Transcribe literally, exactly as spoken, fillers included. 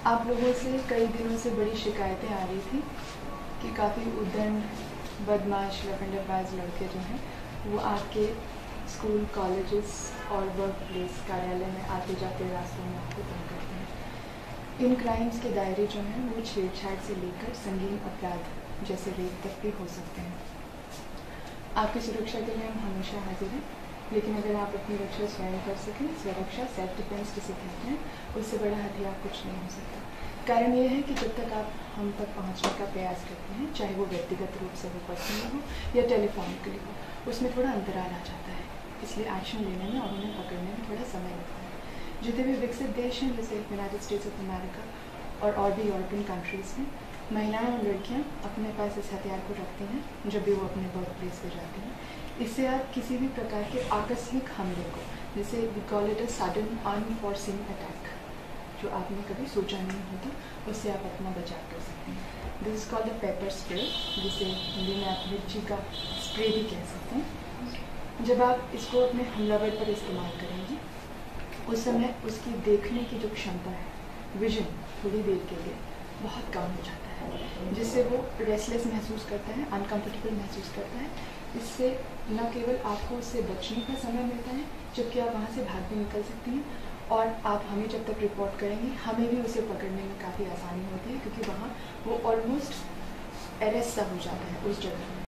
आप लोगों से कई दिनों से बड़ी शिकायतें आ रही थी कि काफ़ी उद्दंड बदमाश लफंडेबाज लड़के जो हैं वो आपके स्कूल, कॉलेजेस और वर्क प्लेस कार्यालय में आते जाते रास्तों में आपको तंग करते हैं। इन क्राइम्स के दायरे जो हैं वो छेड़छाड़ से लेकर संगीन अपराध जैसे रेप तक भी हो सकते हैं। आपकी सुरक्षा के लिए हम हमेशा हाजिर हैं, लेकिन अगर आप अपनी रक्षा स्वयं कर सकें, स्वरक्षा सेल्फ डिफेंस जिसे कहते हैं, उससे बड़ा हथियार कुछ नहीं हो सकता। कारण यह है कि जब तक आप हम तक पहुंचने का प्रयास करते हैं, चाहे वो व्यक्तिगत रूप से हो, पर्सनल हो या टेलीफोनिकली हो, उसमें थोड़ा अंतराल आ जाता है। इसलिए एक्शन लेने में और उन्हें पकड़ने में थोड़ा समय लगता है। जितने भी विकसित देश हैं जैसे यूनाइटेड स्टेट्स ऑफ अमेरिका और और भी यूरोपियन कंट्रीज़ में महिलाएं और लड़कियां अपने पास इस हथियार को रखती हैं जब भी वो अपने वर्क प्लेस पर जाती हैं। इससे आप किसी भी प्रकार के आकस्मिक हमले को, जैसे we call it a sudden unforeseen attack, जो आपने कभी सोचा नहीं होता, उससे आप अपना बचाव कर सकते हैं। This is called the paper spray, जिसे हिंदी में आप मिर्ची का स्प्रे भी कह सकते हैं। जब आप इसको अपने हमलावर पर इस्तेमाल करेंगे, उस समय उसकी देखने की जो क्षमता है, विजन, थोड़ी देर के लिए बहुत कम हो जाता है, जिससे वो रेस्टलेस महसूस करता है, अनकम्फर्टेबल महसूस करता है। इससे न केवल आपको उससे बचने का समय मिलता है, जबकि आप वहाँ से भाग भी निकल सकती हैं, और आप हमें जब तक रिपोर्ट करेंगे, हमें भी उसे पकड़ने में काफ़ी आसानी होती है, क्योंकि वहाँ वो ऑलमोस्ट अरेस्ट सा हो जाता है उस जगह में।